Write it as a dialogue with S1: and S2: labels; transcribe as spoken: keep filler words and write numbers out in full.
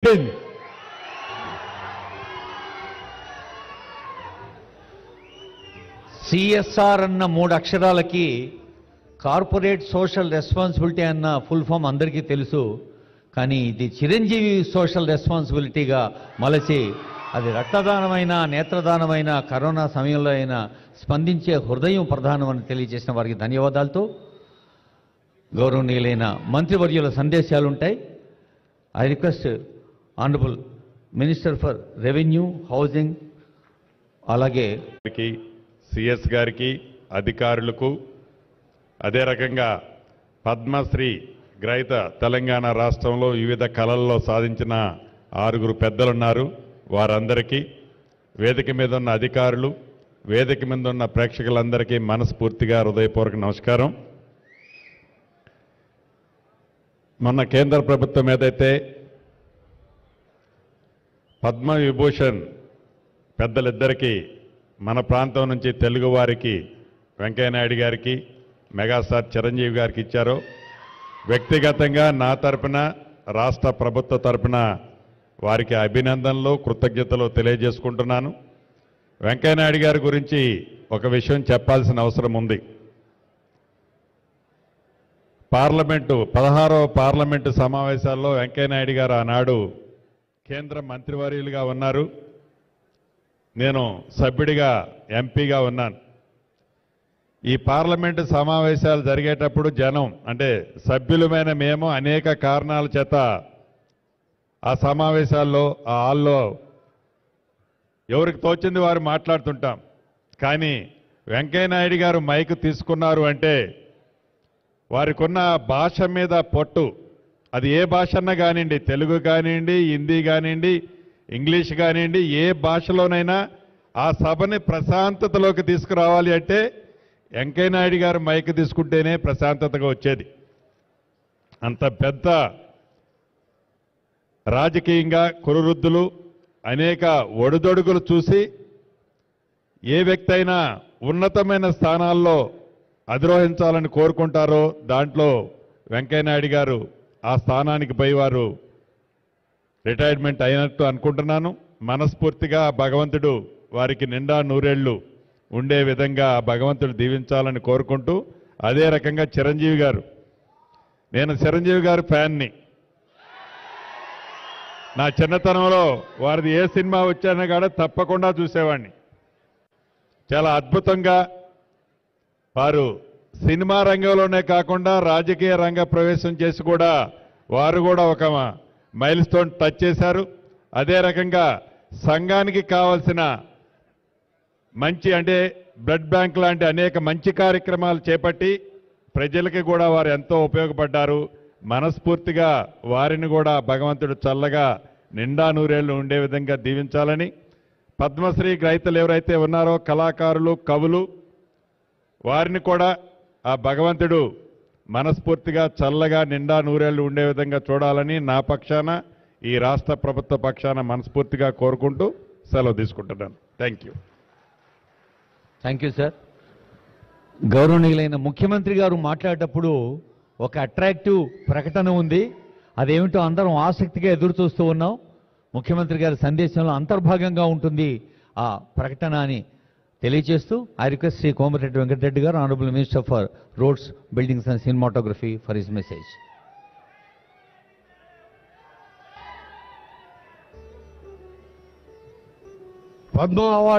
S1: Building. CSR అన్న మూడు అక్షరాలకి కార్పొరేట్ సోషల్ రెస్పాన్సిబిలిటీ అన్న ఫుల్ ఫామ్ అందరికీ తెలుసు. కానీ ఇది చిరంజీవి సోషల్ రెస్పాన్సిబిలిటీగా మలచి అది రక్తదానమైన, నేత్రదానమైన, కరోనా సమయంలో అయినా స్పందించే హృదయం ప్రధానమని తెలియజేసిన వారికి ధన్యవాదాలతో గౌరవనీయులైన మంత్రివర్యుల సందేశాలుంటాయి. I request honourable minister for revenue, housing, అలాగే
S2: సిఎస్ గారికి, అధికారులకు, అదే రకంగా పద్మశ్రీ గ్రహీత తెలంగాణ రాష్ట్రంలో వివిధ కళల్లో సాధించిన ఆరుగురు పెద్దలున్నారు. వారందరికీ, వేదిక మీద ఉన్న అధికారులు, వేదిక మీద ఉన్న ప్రేక్షకులందరికీ మనస్ఫూర్తిగా హృదయపూర్వక నమస్కారం. మొన్న కేంద్ర ప్రభుత్వం ఏదైతే పద్మ విభూషణ్ పెద్దలిద్దరికీ మన ప్రాంతం నుంచి తెలుగువారికి వెంకయ్యనాయుడు గారికి, మెగాస్టార్ చిరంజీవి గారికి ఇచ్చారో, వ్యక్తిగతంగా నా తరపున, రాష్ట్ర ప్రభుత్వ తరపున వారికి అభినందనలు, కృతజ్ఞతలు తెలియజేసుకుంటున్నాను. వెంకయ్యనాయుడు గారి గురించి ఒక విషయం చెప్పాల్సిన అవసరం ఉంది. పార్లమెంటు పదహారవ పార్లమెంటు సమావేశాల్లో వెంకయ్యనాయుడు గారు ఆనాడు కేంద్ర మంత్రివర్యులుగా ఉన్నారు. నేను సభ్యుడిగా, ఎంపీగా ఉన్నాను. ఈ పార్లమెంటు సమావేశాలు జరిగేటప్పుడు జనం అంటే సభ్యులమైన మేము అనేక కారణాల చేత ఆ సమావేశాల్లో, ఆ హాల్లో ఎవరికి తోచింది వారు మాట్లాడుతుంటాం. కానీ వెంకయ్యనాయుడు గారు మైక్ తీసుకున్నారు అంటే వారికి ఉన్న భాష మీద పట్టు, అది ఏ భాష అన్నా కానివ్వండి, తెలుగు కానివ్వండి, హిందీ కానివ్వండి, ఇంగ్లీష్ కానివ్వండి, ఏ భాషలోనైనా ఆ సభని ప్రశాంతతలోకి తీసుకురావాలి అంటే వెంకయ్యనాయుడు గారు మైక్ తీసుకుంటేనే ప్రశాంతతగా వచ్చేది. అంత పెద్ద రాజకీయంగా కురువృద్ధులు, అనేక ఒడిదొడుగులు చూసి ఏ వ్యక్తి అయినా ఉన్నతమైన స్థానాల్లో అధిరోహించాలని కోరుకుంటారో దాంట్లో వెంకయ్యనాయుడు గారు ఆ స్థానానికి పోయి వారు రిటైర్మెంట్ అయినట్టు అనుకుంటున్నాను. మనస్ఫూర్తిగా భగవంతుడు వారికి నిండా నూరేళ్లు ఉండే విధంగా భగవంతుడు దీవించాలని కోరుకుంటూ, అదే రకంగా చిరంజీవి గారు, నేను చిరంజీవి గారి ఫ్యాన్ని. నా చిన్నతనంలో వారిది ఏ సినిమా వచ్చానో కూడా తప్పకుండా చూసేవాడిని. చాలా అద్భుతంగా వారు సినిమా రంగంలోనే కాకుండా రాజకీయ రంగ ప్రవేశం చేసి కూడా వారు కూడా ఒక మైల్ స్టోన్ టచ్ చేశారు. అదే రకంగా సంఘానికి కావాల్సిన మంచి అంటే బ్లడ్ బ్యాంక్ లాంటి అనేక మంచి కార్యక్రమాలు చేపట్టి ప్రజలకి కూడా వారు ఎంతో ఉపయోగపడ్డారు. మనస్ఫూర్తిగా వారిని కూడా భగవంతుడు చల్లగా నిండా నూరేళ్లు ఉండే విధంగా దీవించాలని, పద్మశ్రీ గ్రహీతలు ఎవరైతే ఉన్నారో కళాకారులు, కవులు, వారిని కూడా ఆ భగవంతుడు మనస్ఫూర్తిగా చల్లగా నిండా నూరేళ్లు ఉండే విధంగా చూడాలని నా పక్షాన, ఈ రాష్ట్ర ప్రభుత్వ పక్షాన మనస్ఫూర్తిగా కోరుకుంటూ సెలవు తీసుకుంటున్నాను. Thank you.
S1: Thank you sir. గౌరవనీయులైన ముఖ్యమంత్రి గారు మాట్లాడేటప్పుడు ఒక అట్రాక్టివ్ ప్రకటన ఉంది. అదేమిటో అందరం ఆసక్తిగా ఎదురు చూస్తూ ఉన్నాం. ముఖ్యమంత్రి గారి సందేశంలో అంతర్భాగంగా ఉంటుంది ఆ ప్రకటన అని తెలియజేస్తూ ఐ రిక్వెస్ట్ శ్రీ కోమటిరెడ్డి వెంకటరెడ్డి గారు, honourable minister for roads, buildings and cinematography, for his message.
S3: Padma award